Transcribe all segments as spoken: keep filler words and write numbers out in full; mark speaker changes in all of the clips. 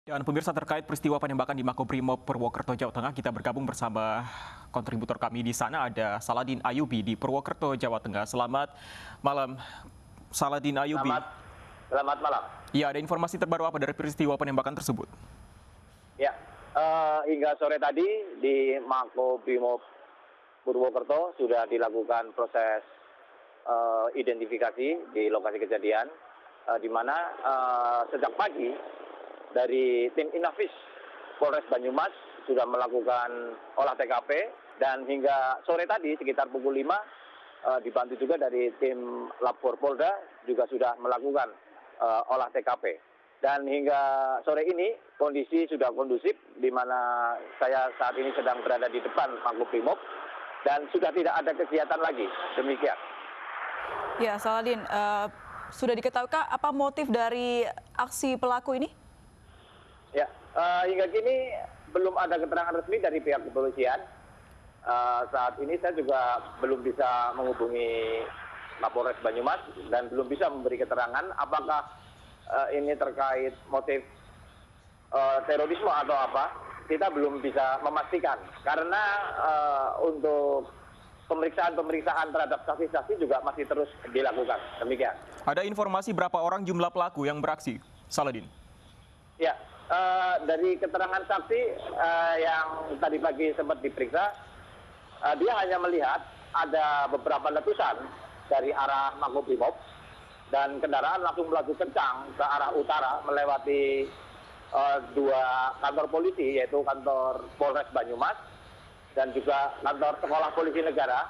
Speaker 1: Dan pemirsa, terkait peristiwa penembakan di Makobrimob Purwokerto, Jawa Tengah, kita bergabung bersama kontributor kami di sana, ada Saladin Ayubi di Purwokerto, Jawa Tengah. Selamat malam, Saladin Ayubi.
Speaker 2: Selamat, selamat malam.
Speaker 1: Ya, ada informasi terbaru apa dari peristiwa penembakan tersebut?
Speaker 2: Ya, uh, hingga sore tadi di Makobrimob Purwokerto sudah dilakukan proses uh, identifikasi di lokasi kejadian, uh, di mana uh, sejak pagi dari tim Inafis Polres Banyumas sudah melakukan olah T K P, dan hingga sore tadi sekitar pukul lima uh, dibantu juga dari tim Lapor Polda juga sudah melakukan uh, olah T K P. Dan hingga sore ini kondisi sudah kondusif, di mana saya saat ini sedang berada di depan Makobrimob dan sudah tidak ada kegiatan lagi. Demikian.
Speaker 3: Ya, Saladin, uh, sudah diketahuikah apa motif dari aksi pelaku ini?
Speaker 2: Ya, uh, hingga kini belum ada keterangan resmi dari pihak kepolisian. Uh, saat ini saya juga belum bisa menghubungi Mapolres Banyumas dan belum bisa memberi keterangan apakah uh, ini terkait motif uh, terorisme atau apa. Kita belum bisa memastikan karena uh, untuk pemeriksaan-pemeriksaan terhadap saksi-saksi juga masih terus dilakukan. Demikian.
Speaker 1: Ada informasi berapa orang jumlah pelaku yang beraksi, Saladin?
Speaker 2: Ya. Uh, dari keterangan saksi uh, yang tadi pagi sempat diperiksa, uh, dia hanya melihat ada beberapa letusan dari arah Makobrimob dan kendaraan langsung melaju kencang ke arah utara melewati uh, dua kantor polisi, yaitu kantor Polres Banyumas dan juga kantor Sekolah Polisi Negara.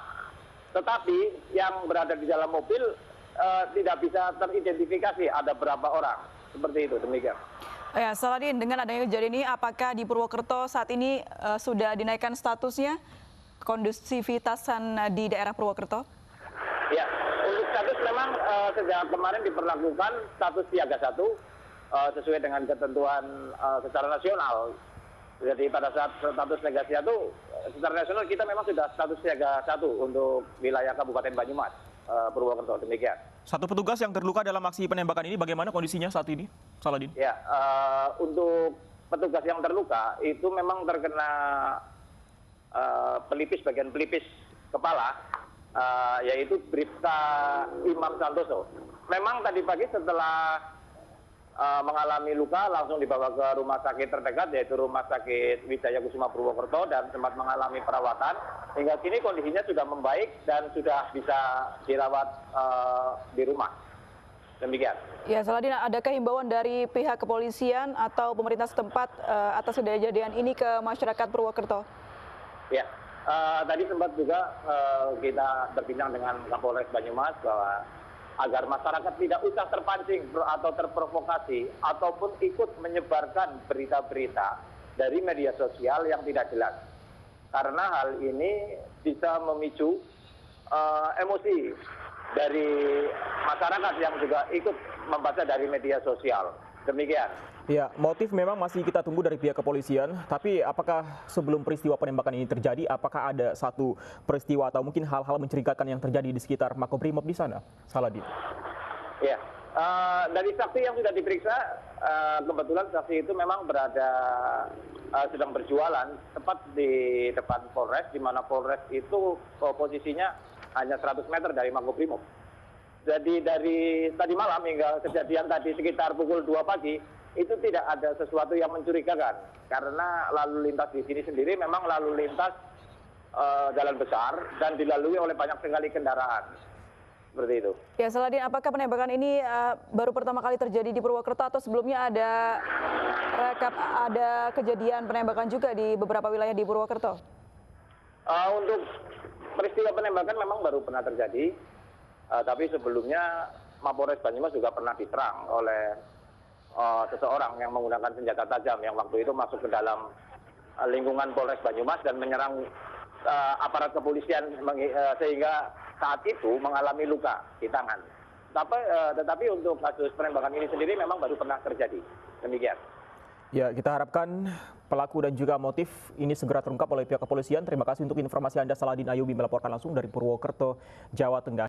Speaker 2: Tetapi yang berada di dalam mobil uh, tidak bisa teridentifikasi ada berapa orang. Seperti itu, demikian.
Speaker 3: Ya, Saladin, dengan adanya kejadian ini, apakah di Purwokerto saat ini uh, sudah dinaikkan statusnya kondusivitasan di daerah Purwokerto?
Speaker 2: Ya, untuk status memang uh, sejak kemarin diperlakukan status siaga satu uh, sesuai dengan ketentuan uh, secara nasional. Jadi pada saat status negasi satu secara nasional kita memang sudah status siaga satu untuk wilayah Kabupaten Banyumas, uh, Purwokerto, demikian.
Speaker 1: Satu petugas yang terluka dalam aksi penembakan ini, bagaimana kondisinya saat ini, Saladin?
Speaker 2: Ya, uh, untuk petugas yang terluka itu memang terkena uh, pelipis, bagian pelipis kepala, uh, yaitu Bribka Imam Santoso. Memang tadi pagi setelah uh, mengalami luka langsung dibawa ke rumah sakit terdekat, yaitu Rumah Sakit Wijaya Kusuma Purwokerto, dan sempat mengalami perawatan. Hingga kini kondisinya sudah membaik dan sudah bisa dirawat uh, di rumah. Demikian.
Speaker 3: Ya, Saladin, adakah himbauan dari pihak kepolisian atau pemerintah setempat uh, atas kejadian ini ke masyarakat Purwokerto?
Speaker 2: Ya, uh, tadi sempat juga uh, kita berbincang dengan Kapolres Banyumas bahwa agar masyarakat tidak usah terpancing atau terprovokasi ataupun ikut menyebarkan berita-berita dari media sosial yang tidak jelas. Karena hal ini bisa memicu uh, emosi dari masyarakat yang juga ikut membaca dari media sosial. Demikian.
Speaker 1: Ya, motif memang masih kita tunggu dari pihak kepolisian, tapi apakah sebelum peristiwa penembakan ini terjadi, apakah ada satu peristiwa atau mungkin hal-hal mencurigakan yang terjadi di sekitar Makobrimob di sana, Saladin?
Speaker 2: Ya, uh, dari saksi yang sudah diperiksa, uh, kebetulan saksi itu memang berada uh, sedang berjualan tepat di depan Polres, di mana Polres itu uh, posisinya hanya seratus meter dari Makobrimob. Jadi dari tadi malam hingga kejadian tadi sekitar pukul dua pagi, itu tidak ada sesuatu yang mencurigakan. Karena lalu lintas di sini sendiri memang lalu lintas uh, jalan besar dan dilalui oleh banyak sekali kendaraan. Seperti itu.
Speaker 3: Ya, Saladin, apakah penembakan ini uh, baru pertama kali terjadi di Purwokerto atau sebelumnya ada rekap ada kejadian penembakan juga di beberapa wilayah di Purwokerto?
Speaker 2: Uh, untuk peristiwa penembakan memang baru pernah terjadi, uh, tapi sebelumnya Mapolres Banyumas juga pernah diserang oleh uh, seseorang yang menggunakan senjata tajam yang waktu itu masuk ke dalam uh, lingkungan Polres Banyumas dan menyerang uh, aparat kepolisian uh, sehingga saat itu mengalami luka di tangan. Tapi, uh, tetapi untuk kasus penembakan ini sendiri memang baru pernah terjadi. Demikian.
Speaker 1: Ya, kita harapkan pelaku dan juga motif ini segera terungkap oleh pihak kepolisian. Terima kasih untuk informasi Anda, Saladin Ayubi, melaporkan langsung dari Purwokerto, Jawa Tengah.